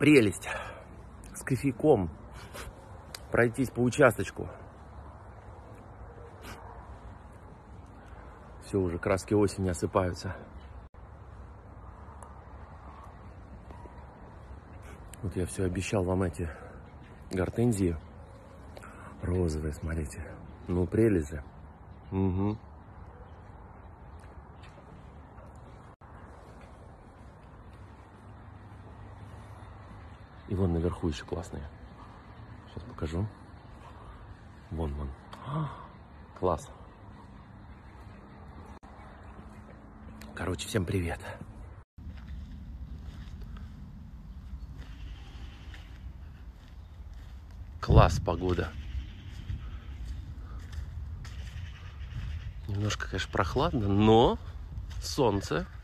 прелесть с кофейком пройтись по участочку. Все, уже краски осени осыпаются. Вот я все обещал вам эти гортензии розовые, смотрите. Ну, прелесть же. Угу. И вон наверху еще классные. Сейчас покажу. Вон. Класс. Короче, всем привет. Класс, погода. Немножко, конечно, прохладно, но солнце